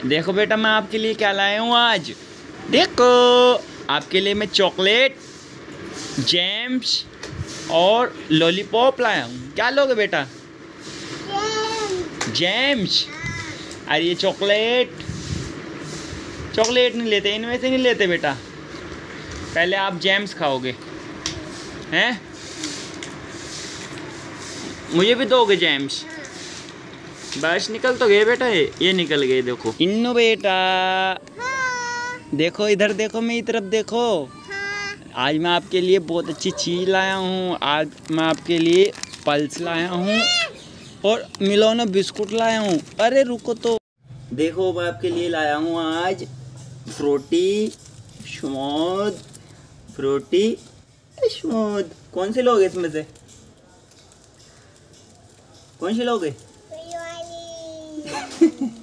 देखो बेटा मैं आपके लिए क्या लाया हूँ आज। देखो आपके लिए मैं चॉकलेट, जैम्स और लॉलीपॉप लाया हूँ। क्या लोगे बेटा? जैम्स। अरे ये चॉकलेट नहीं लेते, इनमें से नहीं लेते बेटा। पहले आप जैम्स खाओगे हैं, मुझे भी दोगे जैम्स? बस निकल तो गए बेटा, ये निकल गए। देखो इन्नू बेटा, देखो इधर देखो, मेरी तरफ देखो। आज मैं आपके लिए बहुत अच्छी चीज़ लाया हूँ। आज मैं आपके लिए पल्स लाया हूँ और मिलोना बिस्कुट लाया हूँ। अरे रुको तो, देखो मैं आपके लिए लाया हूँ आज फ्रूटी स्मूद। फ्रूटी स्मूद कौन सी लोगे इसमें से? कौन सी लोगे?